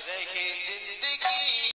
रहे जिंदगी।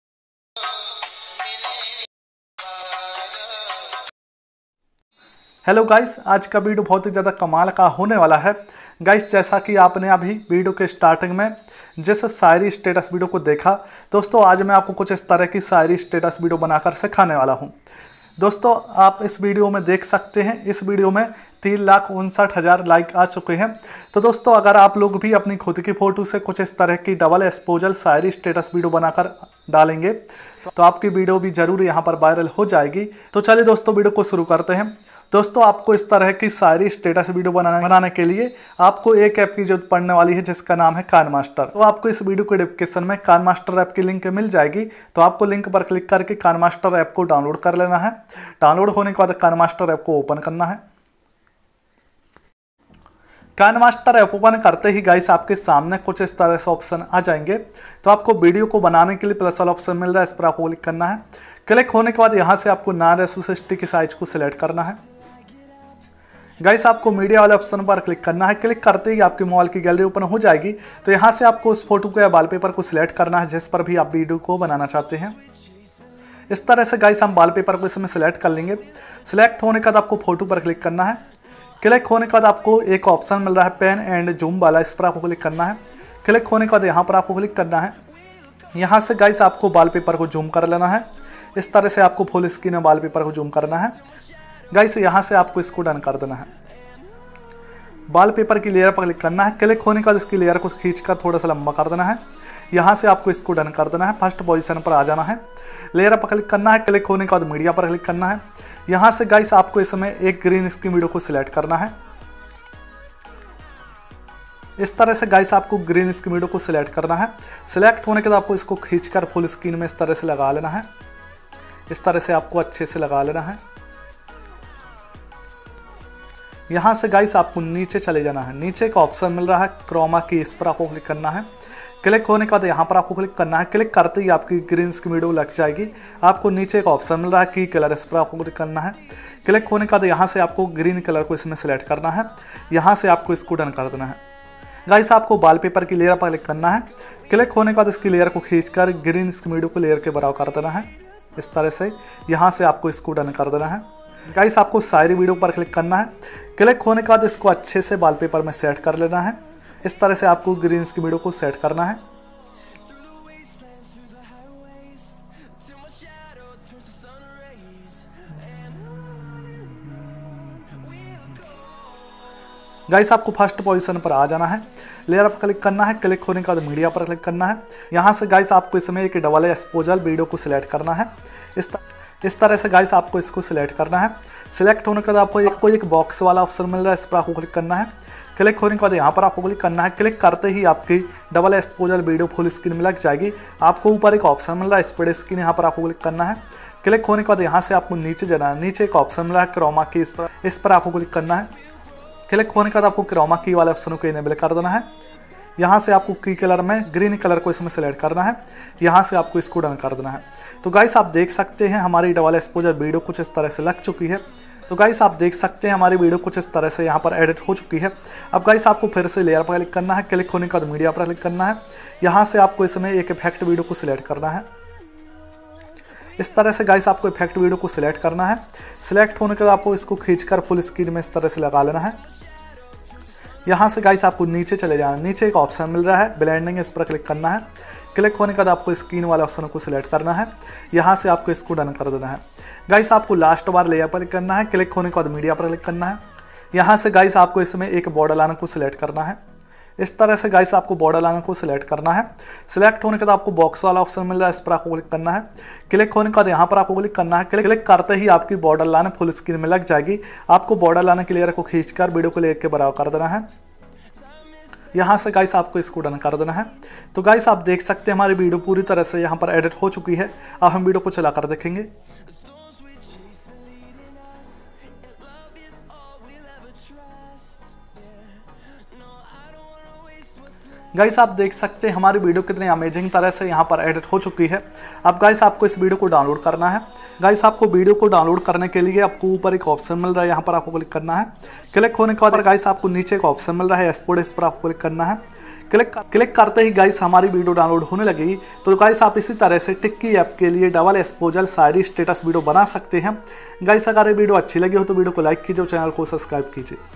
Hello guys, आज का वीडियो बहुत ही ज़्यादा कमाल का होने वाला है। गाइस, जैसा कि आपने अभी वीडियो के स्टार्टिंग में जिस शायरी स्टेटस वीडियो को देखा, दोस्तों आज मैं आपको कुछ इस तरह की शायरी स्टेटस वीडियो बनाकर सिखाने वाला हूं। दोस्तों आप इस वीडियो में देख सकते हैं, इस वीडियो में 3,59,000 लाइक आ चुके हैं। तो दोस्तों अगर आप लोग भी अपनी खुद की फ़ोटो से कुछ इस तरह की डबल एक्सपोजर शायरी स्टेटस वीडियो बनाकर डालेंगे तो आपकी वीडियो भी ज़रूर यहाँ पर वायरल हो जाएगी। तो चलिए दोस्तों वीडियो को शुरू करते हैं। दोस्तों आपको इस तरह की शायरी स्टेटस वीडियो बनाने के लिए आपको एक ऐप की जरूरत पड़ने वाली है जिसका नाम है कानमास्टर। तो आपको इस वीडियो के डिस्क्रिप्शन में कानमास्टर ऐप की लिंक मिल जाएगी। तो आपको लिंक पर क्लिक करके कानमास्टर ऐप को डाउनलोड कर लेना है। डाउनलोड होने के बाद कानमास्टर ऐप को ओपन करना है। कानमास्टर ऐप ओपन करते ही गाइस आपके सामने कुछ इस तरह से ऑप्शन आ जाएंगे। तो आपको वीडियो को बनाने के लिए प्लस वाला ऑप्शन मिल रहा है, इस पर आपको क्लिक करना है। क्लिक होने के बाद यहाँ से आपको 9:60 की साइज को सिलेक्ट करना है। गाइस आपको मीडिया वाले ऑप्शन पर क्लिक करना है। क्लिक करते ही आपकी मोबाइल की गैलरी ओपन हो जाएगी। तो यहाँ से आपको उस फोटो को या वॉलपेपर को सिलेक्ट करना है जिस पर भी आप वीडियो को बनाना चाहते हैं। इस तरह से गाइस हम वॉलपेपर को इसमें सिलेक्ट कर लेंगे। सिलेक्ट होने के बाद आपको फोटो पर क्लिक करना है। क्लिक होने के बाद आपको एक ऑप्शन मिल रहा है पेन एंड जूम वाला, इस पर आपको क्लिक करना है। क्लिक होने के बाद यहाँ पर आपको क्लिक करना है। यहाँ से गाइस आपको वॉलपेपर को जूम कर लेना है। इस तरह से आपको फुल स्क्रीन में वॉलपेपर को जूम करना है। गाइस यहाँ से आपको इसको डन कर देना है। वॉलपेपर की लेयर पर क्लिक करना है। क्लिक होने के बाद इसकी लेयर को खींचकर थोड़ा सा लंबा कर देना है। यहाँ से आपको इसको डन कर देना है। फर्स्ट पोजीशन पर आ जाना है। लेयर पर क्लिक करना है। क्लिक होने के बाद मीडिया पर क्लिक करना है। यहाँ से गाइस आपको इसमें एक ग्रीन स्क्रीन वीडियो को सिलेक्ट करना है। इस तरह से गाइस आपको ग्रीन स्क्रीन वीडियो को सिलेक्ट करना है। सिलेक्ट होने के बाद आपको इसको खींचकर फुल स्क्रीन में इस तरह से लगा लेना है। इस तरह से आपको अच्छे से लगा लेना है। यहाँ से गाइस आपको नीचे चले जाना है। नीचे का ऑप्शन मिल रहा है क्रोमा की, इस पर आपको क्लिक करना है। क्लिक होने के बाद यहाँ पर आपको क्लिक करना है। क्लिक करते ही आपकी ग्रीन स्क्रीन वीडियो लग जाएगी। आपको नीचे का ऑप्शन मिल रहा है की कलर, इस पर आपको क्लिक करना है। क्लिक होने के बाद यहाँ से आपको ग्रीन कलर को इसमें सेलेक्ट करना है। यहाँ से आपको इसको डन कर देना है। गाइस आपको वॉलपेपर की लेयर पर क्लिक करना है। क्लिक होने के बाद इसकी लेयर को खींचकर ग्रीन स्क्रीन वीडियो को लेयर के बराबर कर देना है। इस तरह से यहाँ से आपको इसको डन कर देना है। गाइस आपको शायरी वीडियो पर क्लिक करना है। क्लिक होने के बाद इसको अच्छे से वॉलपेपर में सेट कर लेना है। इस तरह से आपको ग्रीन स्क्रीन वीडियो को सेट करना है। गाइस आपको फर्स्ट पोजीशन पर आ जाना है। लेयर पर क्लिक करना है। क्लिक होने के बाद मीडिया पर क्लिक करना है। यहाँ से गाइस आपको इसमें एक डबल एक्सपोजर वीडियो को सिलेक्ट करना है। इस तरह से गाइस आपको इसको सिलेक्ट करना है। सिलेक्ट होने के बाद आपको एक बॉक्स वाला ऑप्शन मिल रहा है, इस पर आपको क्लिक करना है। क्लिक होने के बाद यहाँ पर आपको क्लिक करना है। क्लिक करते ही आपकी double exposure video full screen में लग जाएगी। आपको ऊपर एक ऑप्शन मिल रहा है स्प्रेड स्क्रीन, यहाँ पर आपको क्लिक करना है। क्लिक होने के बाद यहाँ से आपको नीचे जाना है। नीचे एक ऑप्शन मिल रहा है क्रोमा की, इस पर आपको क्लिक करना है। क्लिक होने के बाद आपको क्रोमा की वाले ऑप्शन को इनेबल कर देना है। यहाँ से आपको की कलर में ग्रीन कलर को इसमें सेलेक्ट करना है। यहाँ से आपको इसको डन कर देना है। तो गाइस आप देख सकते हैं हमारी डबल एक्सपोजर वीडियो कुछ इस तरह से लग चुकी है। तो गाइस आप देख सकते हैं हमारी वीडियो कुछ इस तरह से यहाँ पर एडिट हो चुकी है। अब गाइस आपको फिर से लेयर पर क्लिक करना है। क्लिक होने के बाद मीडिया पर क्लिक करना है। यहाँ से आपको इसमें एक इफेक्ट वीडियो को सिलेक्ट करना है। इस तरह से गाइस आपको इफेक्ट वीडियो को सिलेक्ट करना है। सिलेक्ट होने के बाद आपको इसको खींचकर फुल स्क्रीन में इस तरह से लगा लेना है। यहाँ से गाइस आपको नीचे चले जाना है। नीचे एक ऑप्शन मिल रहा है ब्लेंडिंग, इस पर क्लिक करना है। क्लिक होने के बाद आपको स्क्रीन वाले ऑप्शन को सिलेक्ट करना है। यहाँ से आपको इसको डन कर देना है। गाइस आपको लास्ट बार लेयर पर क्लिक करना है। क्लिक होने के बाद मीडिया पर क्लिक करना है। यहाँ से गाइस आपको इसमें एक बॉर्डर लाइन को सिलेक्ट करना है। इस तरह से गाइस आपको बॉर्डर लाइन को सिलेक्ट करना है। सिलेक्ट होने के बाद आपको बॉक्स वाला ऑप्शन मिल रहा है, इस पर आपको क्लिक करना है। क्लिक होने के बाद यहाँ पर आपको क्लिक करना है। क्लिक करते ही आपकी बॉर्डर लाइन फुल स्क्रीन में लग जाएगी। आपको बॉर्डर लाइन की लेयर को खींचकर वीडियो को लेकर के बराबर कर देना है। यहाँ से गाइस आपको इसको डन कर देना है। तो गाइस आप देख सकते हैं हमारी वीडियो पूरी तरह से यहाँ पर एडिट हो चुकी है। अब हम वीडियो को चलाकर देखेंगे। गाइस आप देख सकते हैं हमारी वीडियो कितनी अमेजिंग तरह से यहाँ पर एडिट हो चुकी है। अब गाइस आपको इस वीडियो को डाउनलोड करना है। गाइस आपको वीडियो को डाउनलोड करने के लिए आपको ऊपर एक ऑप्शन मिल रहा है, यहाँ पर आपको क्लिक करना है। क्लिक होने के बाद गाइस आपको नीचे एक ऑप्शन मिल रहा है एक्सपोर्ट, इस पर आपको क्लिक करना है। क्लिक करते ही गाइस हमारी वीडियो डाउनलोड होने लगेगी। तो गाइस आप इसी तरह से टिक्की ऐप के लिए डबल एक्सपोजर शायरी स्टेटस वीडियो बना सकते हैं। गाइस अगर ये वीडियो अच्छी लगी हो तो वीडियो को लाइक कीजिए और चैनल को सब्सक्राइब कीजिए।